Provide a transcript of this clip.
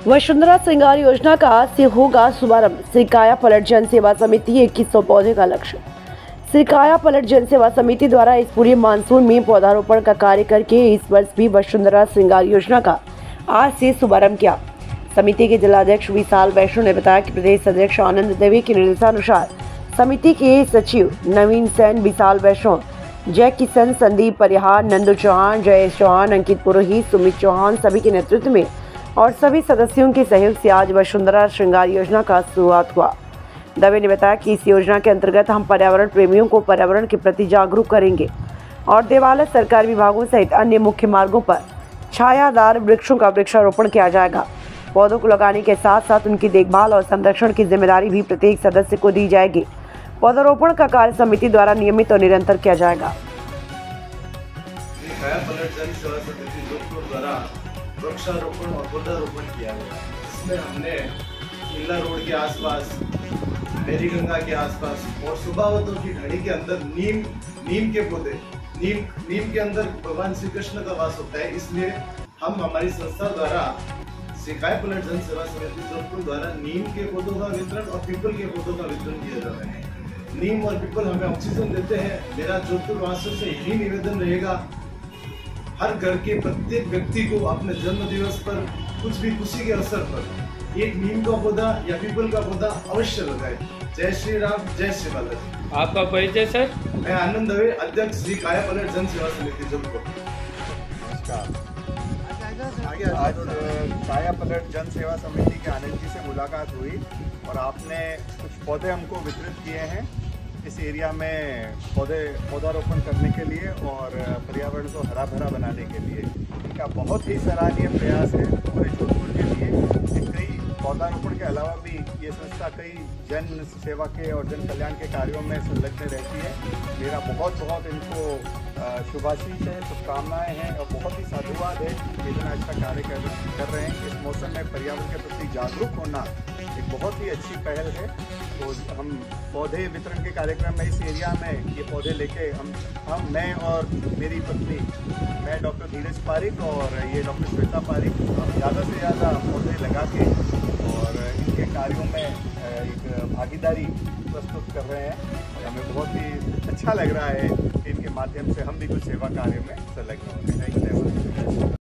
वसुंधरा श्रृंगार योजना का आज से होगा शुभारंभ। श्री काया पलट जन सेवा समिति 2100 पौधे का लक्ष्य। श्री काया पलट जन सेवा समिति द्वारा इस पूरे मानसून में पौधारोपण का कार्य करके इस वर्ष भी वसुंधरा श्रृंगार योजना का आज से शुभारंभ किया। समिति के जिलाध्यक्ष विशाल वैष्णव ने बताया कि प्रदेश अध्यक्ष आनंद देवी के निर्देशानुसार समिति के सचिव नवीन सेन, विशाल वैष्णव, जय किशन, संदीप परिहार, नंदू चौहान, जयेश चौहान, अंकित पुरोहित, सुमित चौहान सभी के नेतृत्व में और सभी सदस्यों के सहयोग से आज वसुंधरा श्रृंगार योजना का शुरुआत हुआ। दवे ने बताया कि इस योजना के अंतर्गत हम पर्यावरण प्रेमियों को पर्यावरण के प्रति जागरूक करेंगे और देवालय, सरकारी विभागों सहित अन्य मुख्य मार्गों पर छायादार वृक्षों का वृक्षारोपण किया जाएगा। पौधों को लगाने के साथ साथ उनकी देखभाल और संरक्षण की जिम्मेदारी भी प्रत्येक सदस्य को दी जाएगी। पौधारोपण का कार्य समिति द्वारा नियमित और निरंतर किया जाएगा। वृक्षारोपण और पौधारोपण किया गया। इसमें हमने किला रोड के आसपास, मेरी गंगा के आसपास और सुबावतों की घड़ी के अंदर नीम के पौधे, नीम के अंदर भगवान श्री कृष्ण का वास होता है। इसलिए हम हमारी संस्था द्वारा श्री काया पलट जन सेवा समिति जोधपुर द्वारा नीम के पौधों का वितरण और पीपल के पौधों का वितरण किया जा रहा है। नीम और पीपल हमें ऑक्सीजन देते हैं। मेरा जोधपुर वासियों से यही निवेदन रहेगा, हर घर के प्रत्येक व्यक्ति को अपने जन्म दिवस पर कुछ भी खुशी के अवसर पर एक नीम का पौधा या पीपल का पौधा अवश्य लगाए। जय श्री राम, जय श्री बालाजी। आपका परिचय सर? मैं आनंद दवे, अध्यक्ष श्री काया पलट जन सेवा समिति जोधपुर। आज काया पलट जन सेवा समिति के आनंद जी से मुलाकात हुई और आपने कुछ पौधे हमको वितरित किए हैं इस एरिया में पौधारोपण करने के लिए और पर्यावरण को हरा भरा बनाने के लिए। इनका बहुत ही सराहनीय प्रयास है पूरे जोधपुर के लिए। कई पौधारोपण के अलावा भी ये संस्था कई जन सेवा के और जन कल्याण के कार्यों में संलग्न रहती है। मेरा बहुत बहुत इनको शुभाशीष है, शुभकामनाएं हैं और बहुत ही साधुवाद है कि इतना अच्छा कार्य कर रहे हैं। इस मौसम में पर्यावरण के प्रति जागरूक होना एक बहुत ही अच्छी पहल है। तो हम पौधे वितरण के कार्यक्रम में इस एरिया में ये पौधे लेके मैं और मेरी पत्नी, मैं डॉक्टर धीरज पारिक और ये डॉक्टर श्वेता पारिक, हम ज़्यादा से ज़्यादा पौधे लगा के और इनके कार्यों में एक भागीदारी प्रस्तुत कर रहे हैं और हमें बहुत ही अच्छा लग रहा है कि इनके माध्यम से हम भी कुछ सेवा कार्य में संलग्न हो रहे हैं।